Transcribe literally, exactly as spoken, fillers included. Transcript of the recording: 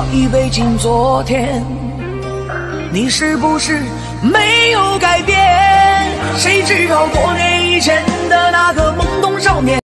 已背进昨天。你是不是没有改变？谁知道多年以前的那个懵懂少年。